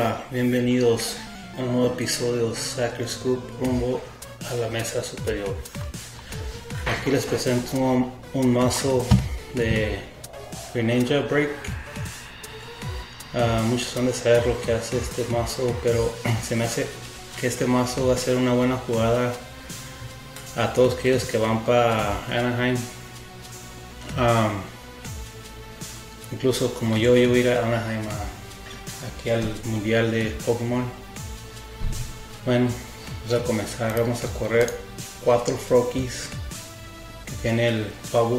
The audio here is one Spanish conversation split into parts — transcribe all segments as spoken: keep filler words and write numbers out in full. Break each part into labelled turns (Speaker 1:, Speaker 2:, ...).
Speaker 1: Hola, bienvenidos a un nuevo episodio de Sacred Scoop rumbo a la mesa superior. Aquí les presento un, un mazo de Greninja Break. Uh, muchos han de saber lo que hace este mazo, pero se me hace que este mazo va a ser una buena jugada a todos aquellos que van para Anaheim. Um, incluso como yo, yo voy a ir a Anaheim a aquí al mundial de Pokémon. Bueno, vamos a comenzar. Vamos a correr cuatro Froggies que tiene el Pabu.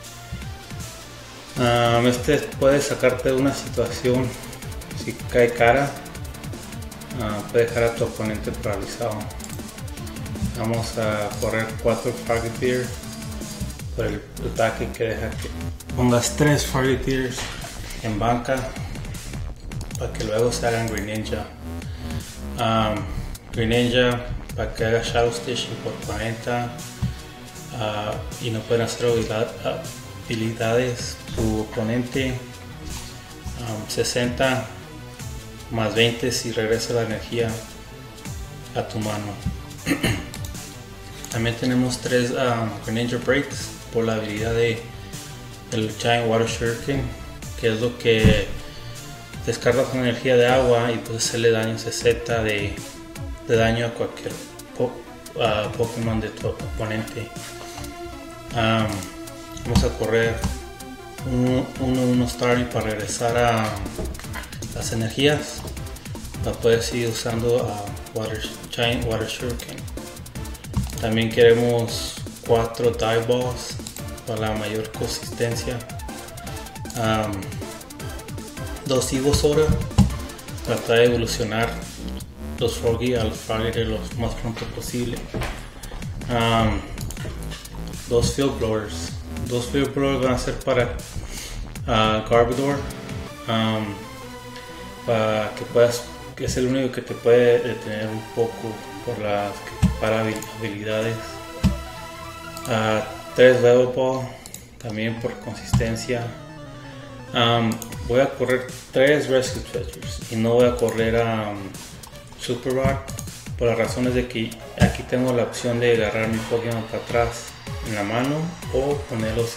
Speaker 1: Um, este puede sacarte de una situación. Si cae cara, uh, puede dejar a tu oponente paralizado. Vamos a correr cuatro Frogadier por el ataque que deja que pongas tres Frogadiers en banca para que luego se hagan Greninja. Um, Greninja para que haga Shadow Station por cuarenta uh, y no pueden hacer habilidades tu oponente. um, sesenta más veinte si regresa la energía a tu mano. También tenemos tres um, Greninja Breaks por la habilidad de el Giant Water Shuriken, que es lo que descargas una energía de agua y puedes hacerle daño sesenta de, de daño a cualquier po, uh, Pokémon de tu oponente. Um, vamos a correr uno uno Starly para regresar a las energías. La puedes ir usando a Water, Giant Water Shuriken. También queremos cuatro Die Balls para la mayor consistencia. Um, dos Ivysaur para tratar de evolucionar los Froggy al Frogadier lo más pronto posible. Um, dos Field Blowers. Dos Field Blowers van a ser para uh, Garbodor, um, para que puedas, que es el único que te puede detener un poco por las para habilidades. Uh, tres Level Ball también por consistencia. Um, voy a correr tres Rescue Treasures y no voy a correr a um, Super Rock por las razones de que aquí tengo la opción de agarrar mi Pokémon para atrás en la mano o ponerlos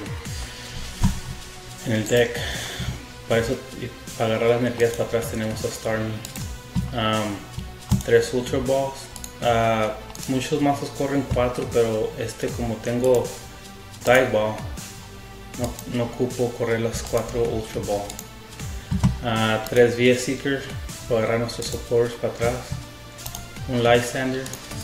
Speaker 1: en, en el deck. Para eso, para agarrar las energías para atrás tenemos a Starmie. Um, tres Ultra Balls. Uh, muchos mazos corren cuatro, pero este, como tengo Die Ball, No, no ocupo correr las cuatro Ultra Ball. Uh, tres V S Seeker para agarrar nuestros supporters para atrás. Un Lysander.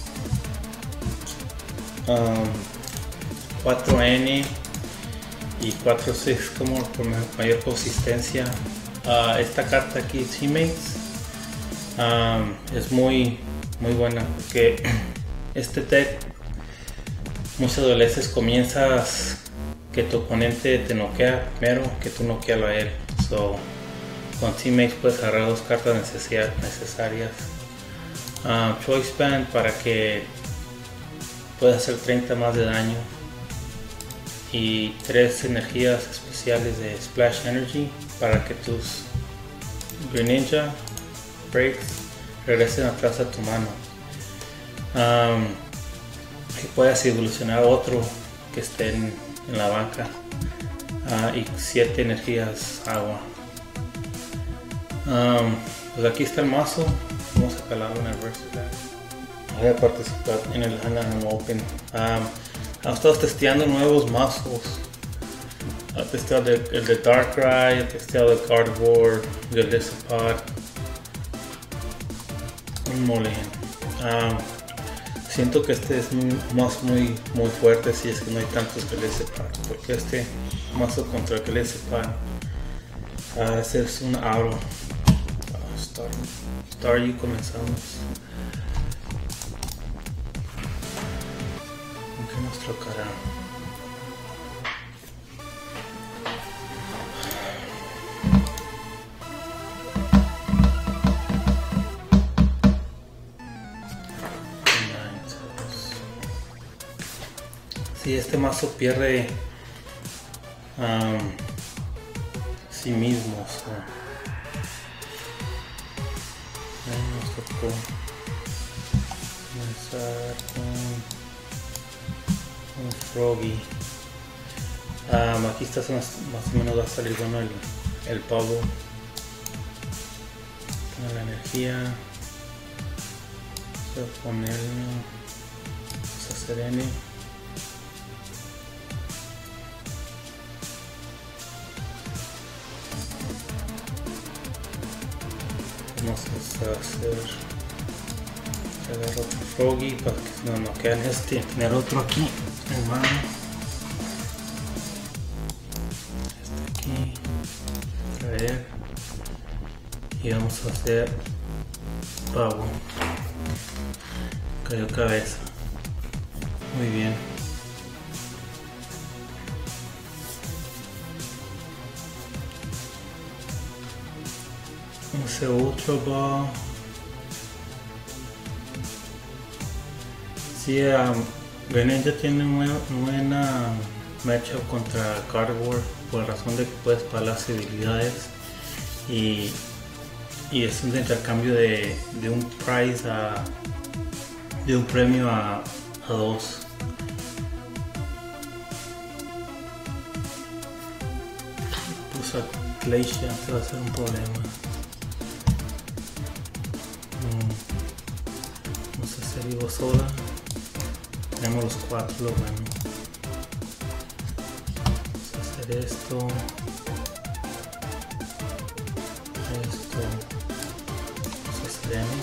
Speaker 1: Um, cuatro N y cuatro seis como por mayor consistencia. Uh, esta carta aquí, Teammates, um, es muy muy buena porque este deck muchas veces comienzas que tu oponente te noquea primero que tú noquearlo a él. So, con Teammates puedes agarrar dos cartas necesarias. Uh, Choice Band para que puedas hacer treinta más de daño. Y tres energías especiales de Splash Energy para que tus Greninja Breaks regresen atrás a tu mano. Um, que puedas evolucionar a otro que esté en en la banca. Uh, y siete energías agua. Um, pues aquí está el mazo. Vamos a calarlo en el Versatile. Voy a participar en el Anaheim Open. Um, hemos estado testeando nuevos mazos. He testeado el, el de Darkrai, he testeado el Cardboard, el de Zapad, un Molen. Um, Siento que este es un mazo muy, muy fuerte si es que no hay tantos que le sepan, porque este mazo contra el que le sepan, uh, este es un aro. Uh, Star, Star y comenzamos. ¿Con qué nos tocará? Si este mazo pierde um, sí mismo, so. Ahí nos tocó comenzar con un Froggy. Um, aquí está más, más o menos va a salir bueno el, el pavo con la energía. Voy a poner esa Serene. Vamos a hacer agarrar otro Froggy para que no nos quede en este, tener otro aquí en mano. Este aquí, traer, y vamos a hacer pavo. Cayó cabeza, muy bien. Ese Ultra Ball. Sí, um, Greninja tiene muy buena matchup contra Gardevoir por la razón de que puedes pagar las habilidades y, y es un intercambio de, de un prize a de un premio a, a dos. Puse a Glacier, este va a ser un problema. Vamos a hacer Ivysaur. Tenemos los cuatro, lo bueno. Vamos a hacer esto. Esto. Vamos a hacer M.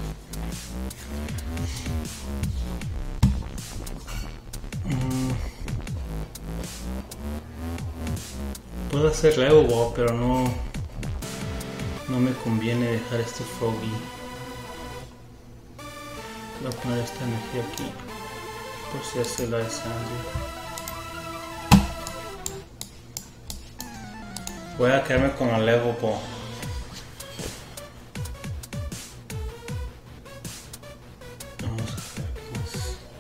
Speaker 1: Mm. Puedo hacer Lego Ball, pero no, no me conviene dejar este Froggy. Voy a poner esta energía aquí por si hace la de Sandy. Voy a quedarme con el Lego Ball. Vamos a hacer más.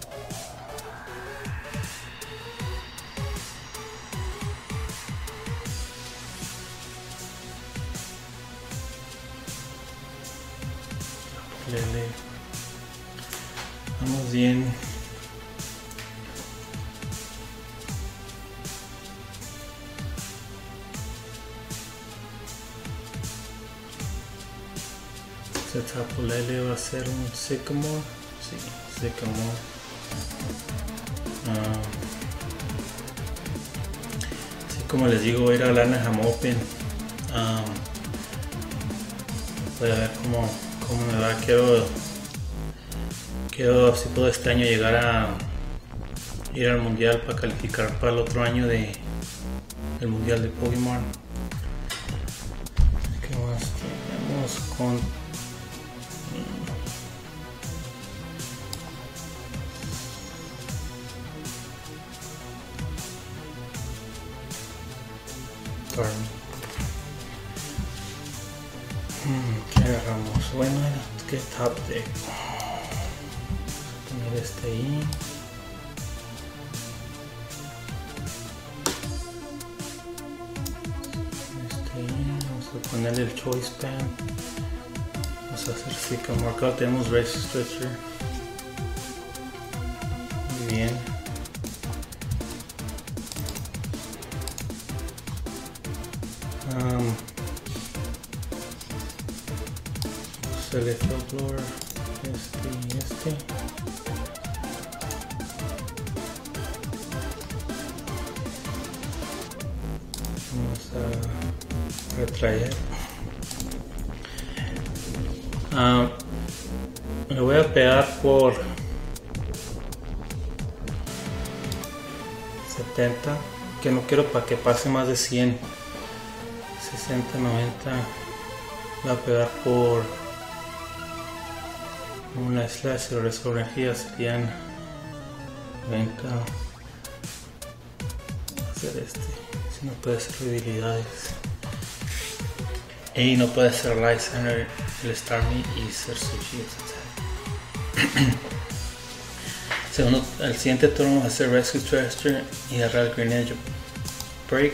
Speaker 1: Lele. Vamos bien. Este Tapu Lele va a ser un Sycamore. Sí, Sycamore. Uh, sí, como les digo, voy a ir a Anaheim Open. Um, voy a ver cómo, cómo me va. Quiero Quiero, si puedo este año llegar a ir al mundial para calificar para el otro año de el mundial de Pokémon. ¿Qué más tenemos con hmm, ¿qué agarramos? Bueno, que top deck. Poner este ahí. Este ahí. Vamos a ponerle el Choice Band. Vamos a hacer Sycamore. Acá tenemos Race Stretcher. Muy bien. Um, Select Folklore. Este y este. Vamos a retraer. Uh, le voy a pegar por setenta, que no quiero para que pase más de cien. Sesenta, noventa. Voy a pegar por una slash, pero las energías serían noventa. Hacer este, si no puede ser habilidades y no puede ser Light Center, el Starmie y ser Sushi. Segundo, al siguiente turno vamos a hacer Rescue Treasure y agarrar el Greninja Break.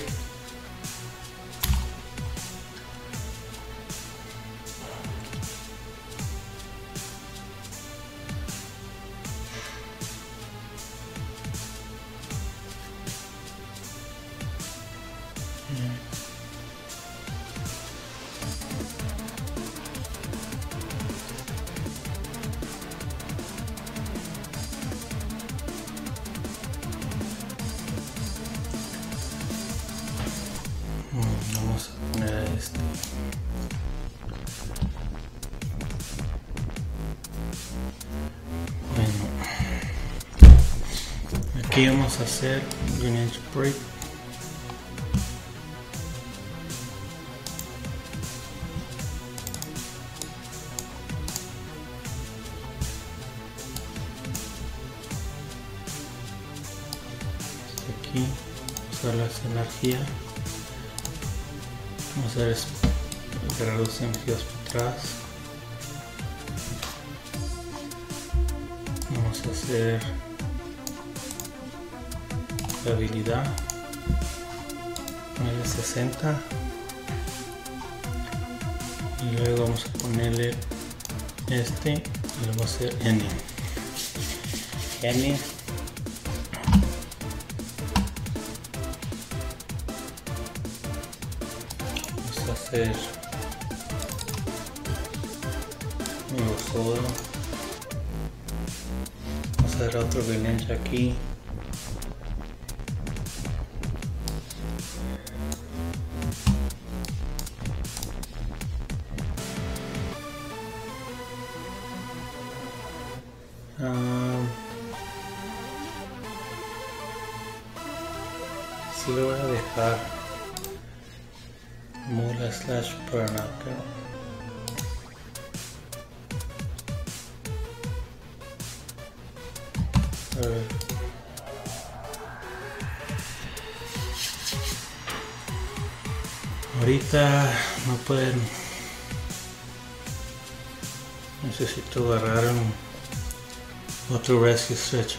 Speaker 1: vamos a poner a este. Bueno, aquí vamos a hacer un inch break. Aquí usar las energías, vamos a hacer agarrar las energías para atrás, vamos a hacer la habilidad, ponerle sesenta y luego vamos a ponerle este y le vamos a hacer N N. Hacer nuevo soda, vamos a hacer otro venencho aquí, um, sí lo voy a dejar Mula slash burnout. Uh, ahorita no pueden, necesito agarrar un otro rescue stretch.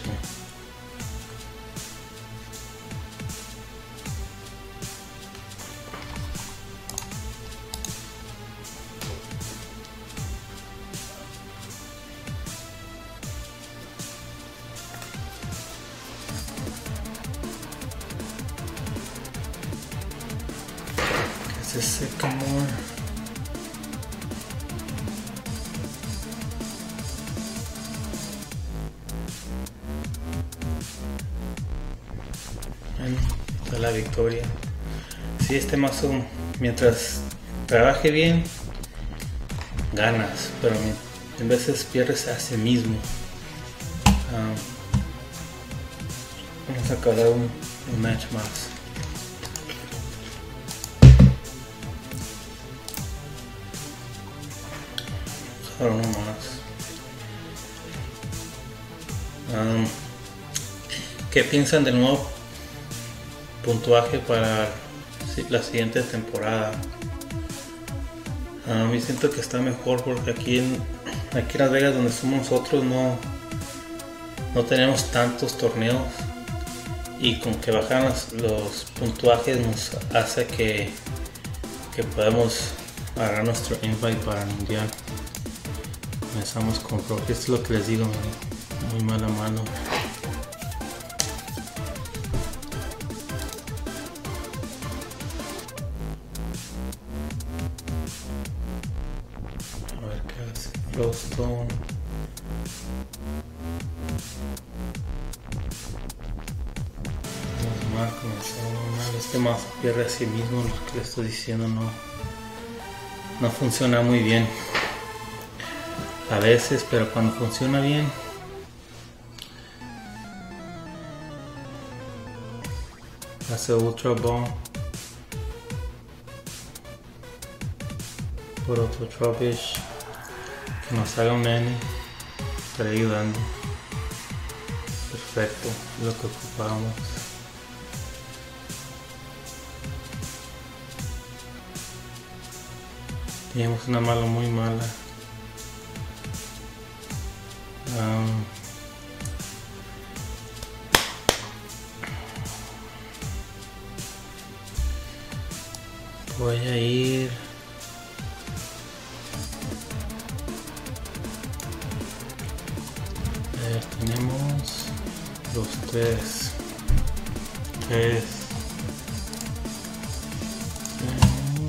Speaker 1: Se seca more. Bueno, está la victoria. Si este mazo, mientras trabaje bien, ganas, pero en veces pierdes a sí mismo. Uh, vamos a acabar un, un match más. Ahora uno más. Um, ¿Qué piensan del nuevo puntuaje para la siguiente temporada? A mí siento que está mejor porque aquí en, aquí en Las Vegas, donde somos nosotros, no, no tenemos tantos torneos, y con que bajan los, los puntuajes nos hace que, que podamos agarrar nuestro invite para el mundial. Comenzamos con Pro, esto es lo que les digo, muy mala mano. A ver qué hace Flowstone. Vamos mal, comenzamos mal. Este mazo pierde a sí mismo, lo que les estoy diciendo no, no funciona muy bien. A veces, pero cuando funciona bien, hace Ultra Ball por otro Trubbish que nos haga un N, estaré ayudando. Perfecto, lo que ocupamos. Teníamos una mala muy mala. Um, voy a ir a ver, tenemos los tres tres tenemos,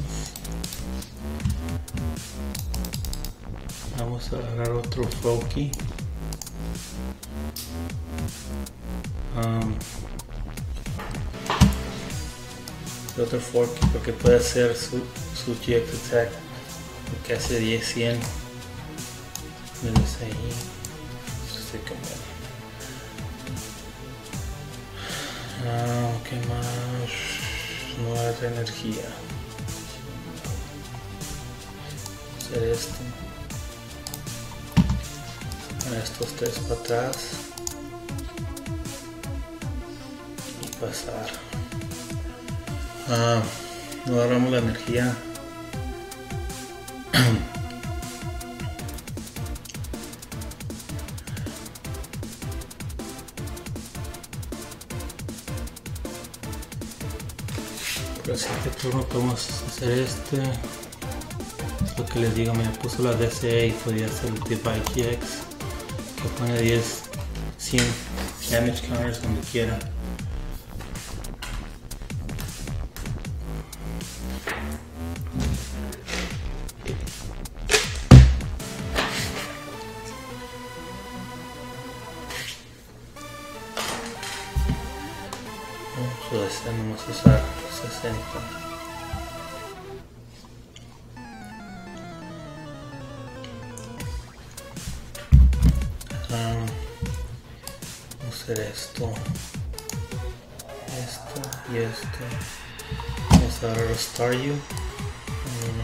Speaker 1: vamos a agarrar otro Floki. Um, el otro fork porque puede hacer su, su G X attack, que hace diez cien. Menos ahí. Estoy cambiando. Ah, ¿qué más? No hay energía. Hacer esto. Estos tres para atrás. Y pasar. Ah, no agarramos la energía. Por el siguiente turno podemos hacer este. Es lo que les digo, me puso la D C A y podía hacer el Divide G X que pone diez, cien damage counters donde quiera. Vamos a hacer, vamos a usar sesenta. Um, vamos a hacer esto, esto y esto. Vamos a agarrar a Star You. Um,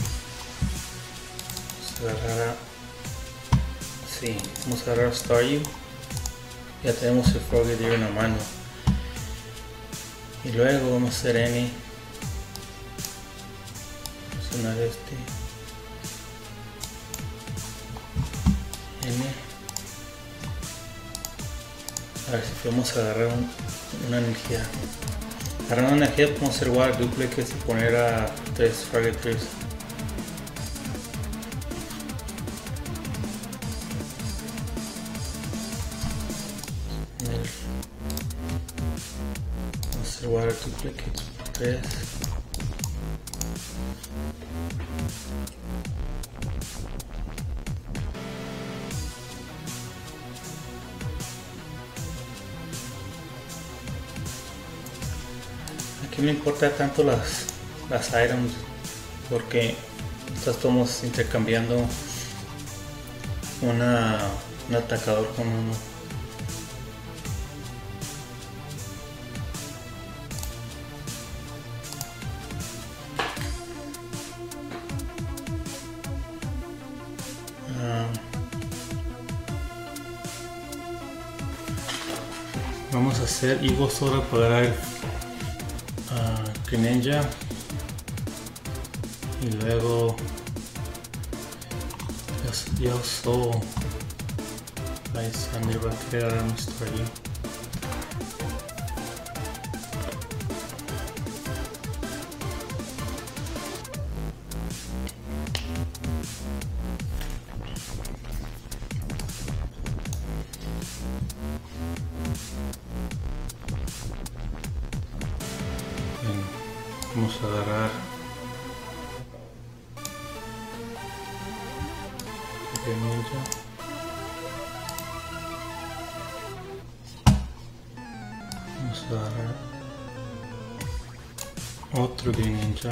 Speaker 1: vamos a agarrar a, sí, vamos a agarrar a Star You. Ya tenemos el Frogadier en la mano. Y luego vamos a hacer N. Presionar este. N. A ver si podemos agarrar un, una energía. Agarrar una energía podemos hacer Water Duplicates y poner a tres Frogadiers. Water Duplicates tres. Aquí no importa tanto las, las items porque estamos intercambiando una, un atacador con uno. Vamos a hacer Eagle Soda para agarrar uh, Greninja y luego ya, ya usó Lysander, va a querer agarrar un Staryu. Vamos a agarrar Greninja. Vamos a agarrar otro Greninja.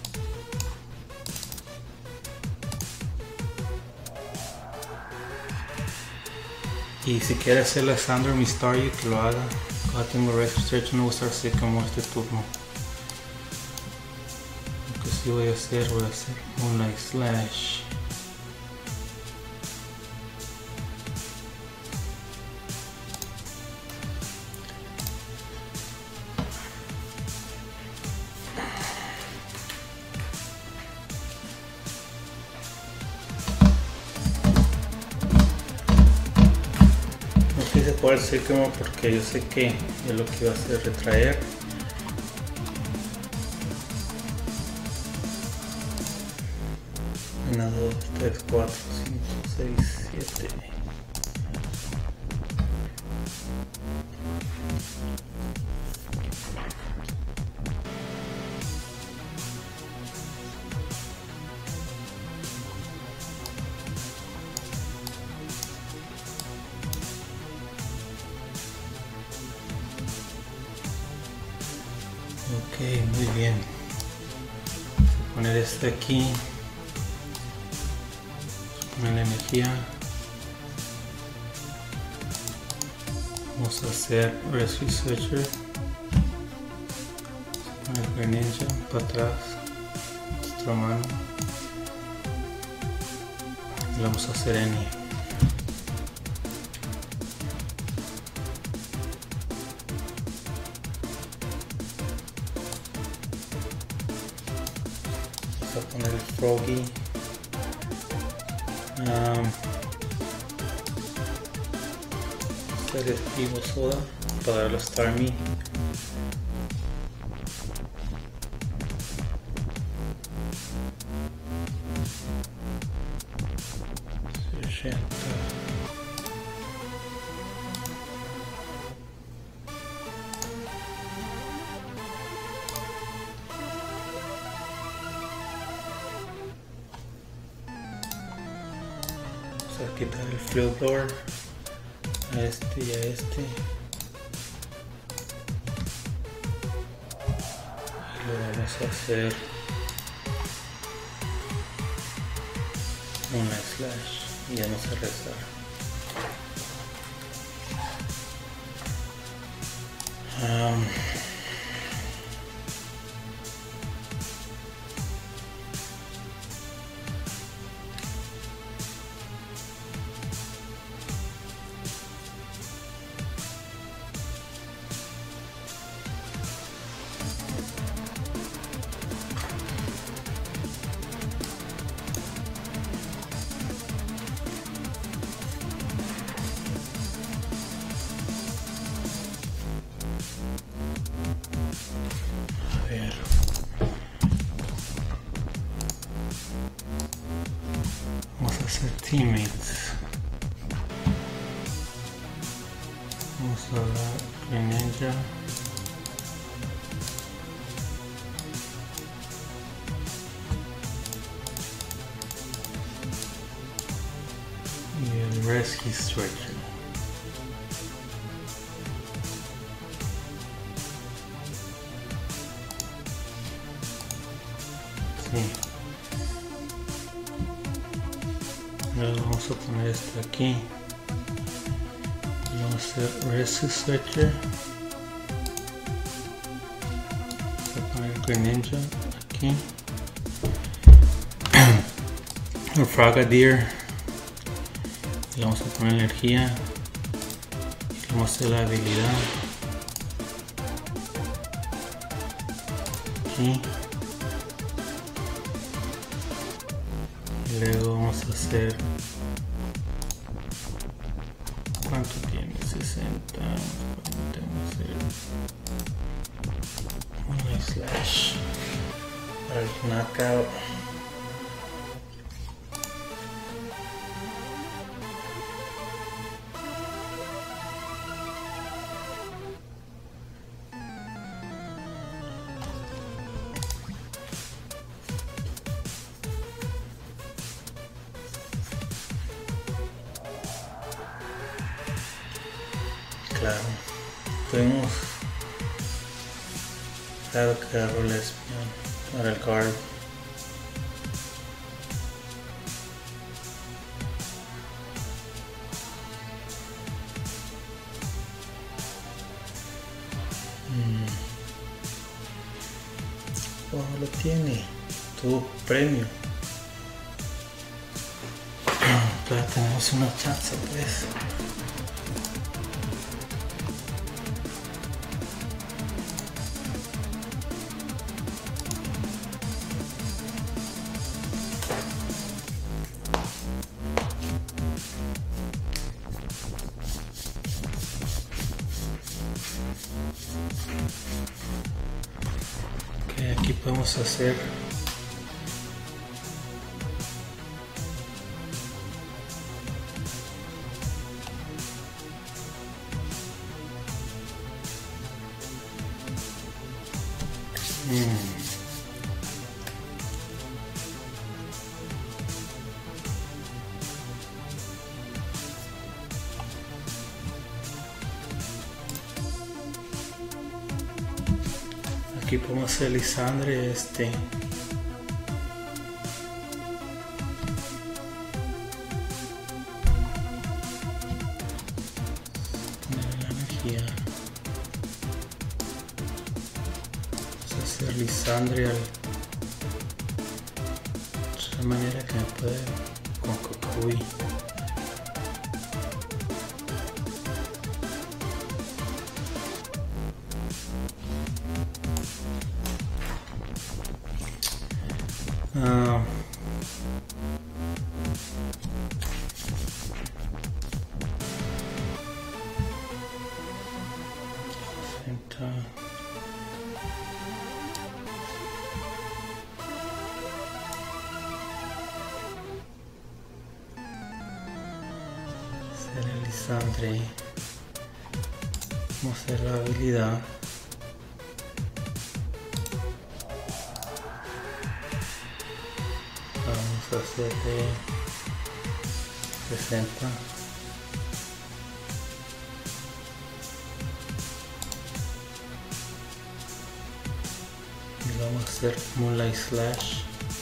Speaker 1: Y si quiere hacerle a Sandra mi Staryu, que lo haga. Ahora tengo Research, no voy a usar Sycamore este turno. Lo que sí voy a hacer, voy a hacer Moonlight Slash. Quise poder Sycamore porque yo sé que es lo que iba a hacer retraer. uno, dos, tres, cuatro, cinco, seis, siete. Ok, Ok, muy bien. Vamos a poner este aquí. Vamos a poner la energía. Vamos a hacer Rescue Switcher. Vamos a poner Greninja para atrás. Nuestra mano. Y vamos a hacer Eni. Vamos a poner el Froggy. Um, hacer el Evo Soda para dar los Starmie. Vamos a quitar el Fuel Blower a este y a este. Y lo vamos a hacer una slash y ya no se rezar. Um, a ver. Vamos a hacer teammates. Vamos a dar Greninja. Y el Rescue Switcher. Sí. Ahora vamos a poner esto aquí. Y vamos a hacer Rescue Switcher. Vamos a poner Greninja aquí. El Frogadier. Le vamos a poner energía. Y vamos a hacer la habilidad. Aquí. Y luego vamos a hacer, ¿cuánto tiene? sesenta, cuarenta, vamos a hacer una slash para el knockout. Claro, tuvimos, claro que agarró el espión para el guard. Mm. Oh, lo tiene, tuvo premio. Todavía tenemos una chance, pues. Okay, aquí podemos hacer mm. Aquí podemos hacer lisandre este. La energía. Vamos a hacer lisandre al, de otra manera que me puede con Kukui. Uh, hacer el lisandre. Vamos a hacer la habilidad. Vamos a hacer de sesenta. Y vamos a hacer Moonlight Slash.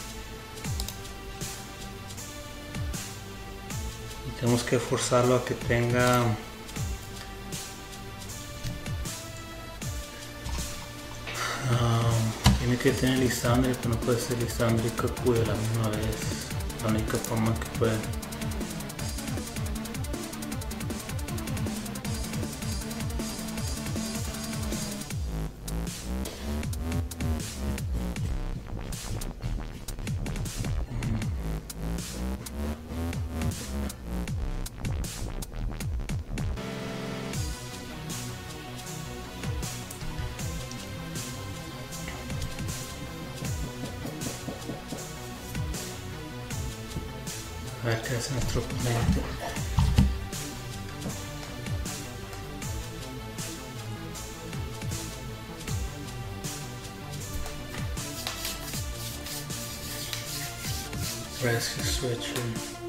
Speaker 1: Y tenemos que forzarlo a que tenga um, tiene que tener lisandre, pero no puede ser lisandre y Kukui a la misma vez. La única forma que puede. A ver qué hace nuestro oponente. Rescue Switcher.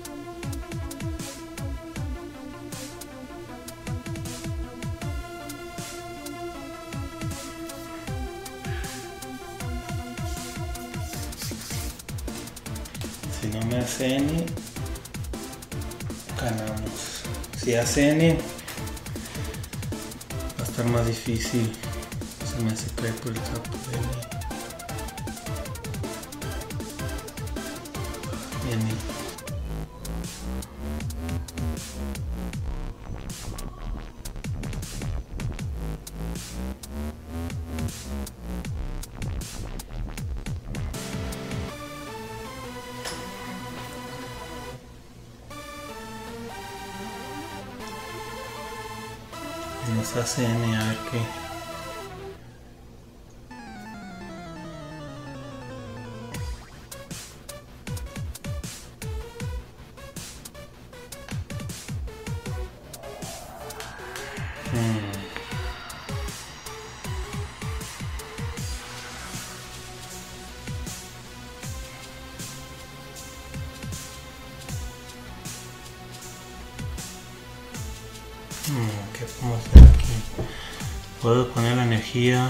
Speaker 1: Si no me hace N, ganamos. Si hace N, va a estar más difícil. Se me hace caer por el campo de N. N. Nos hace N, a ver qué. Hmm. ¿Qué podemos hacer aquí? Puedo poner la energía.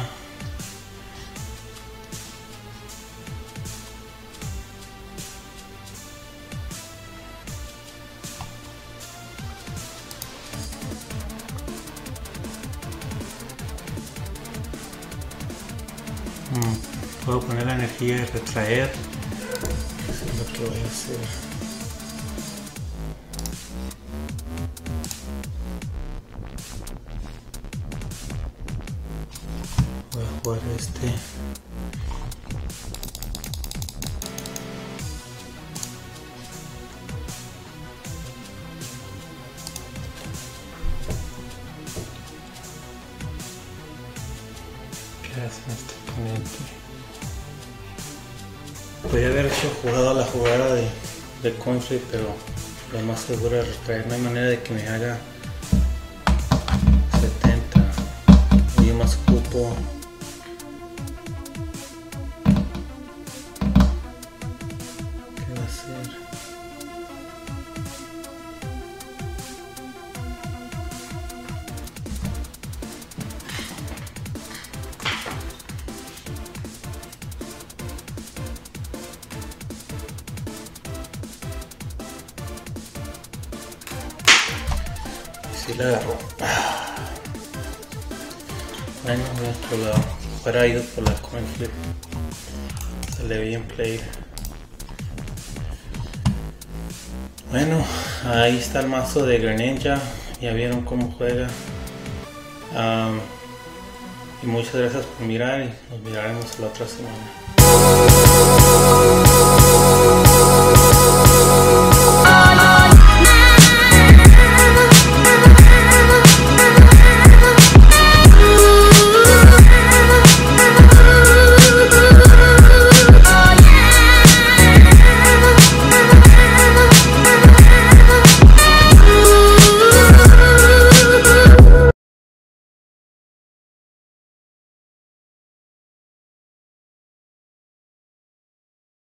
Speaker 1: Hmm. Puedo poner la energía y retraer. Eso es lo que voy a hacer. Voy a jugar este. ¿Qué hace este oponente? Podría haber hecho jugado la jugada de, de coin flip, pero lo más seguro es retraer. No hay manera de que me haga setenta y más cupo. Sí la agarró. Bueno, de otro lado. Fuera ido por la coin flip. Se le bien play. Bueno, ahí está el mazo de Greninja. Ya vieron cómo juega. Um, y muchas gracias por mirar y nos miraremos la otra semana.